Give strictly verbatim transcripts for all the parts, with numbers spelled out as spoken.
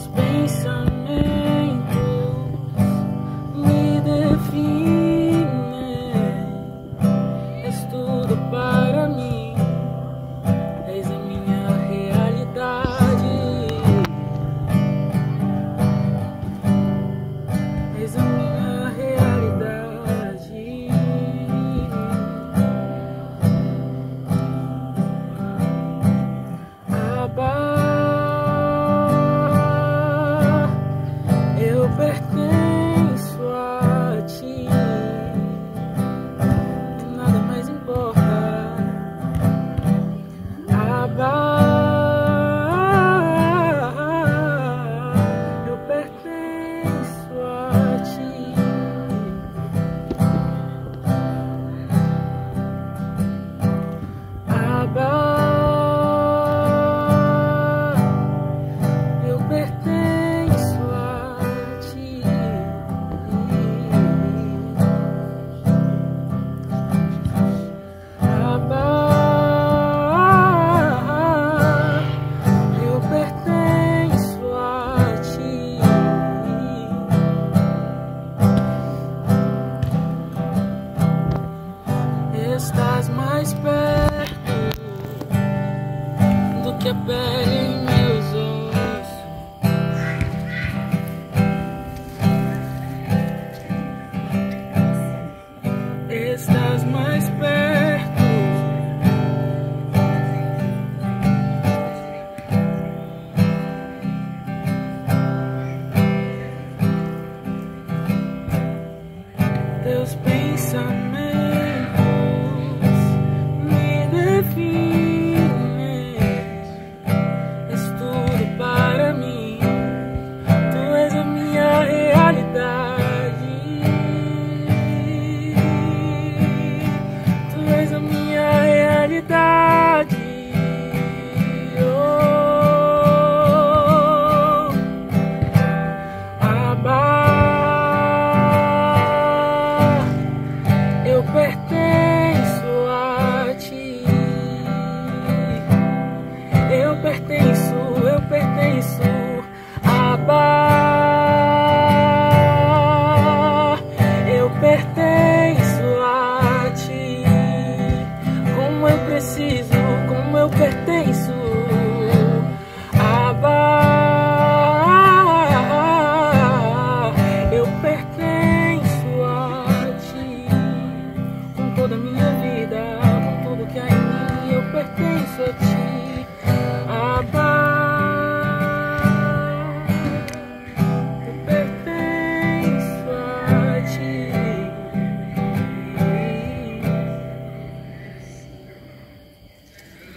Teus pensamentos me definem, és tudo para mim, és a minha realidade, és a minha realidade. Abba, eu pertenço a ti, nada mais importa. Abba, eu pertenço a ti. Abba, estás mais perto do que a pele em meus ossos. Estás mais perto teus pensamentos pertenço, eu pertenço, Abba, eu pertenço a ti, como eu preciso, como eu pertenço, Abba, eu pertenço a ti, com toda a minha vida, com tudo que há em mim, eu pertenço a ti.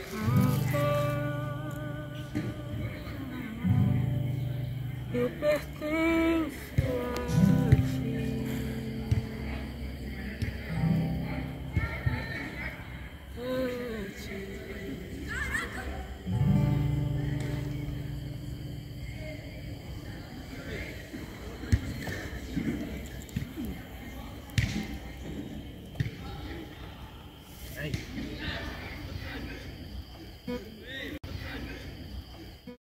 Eu pertenço.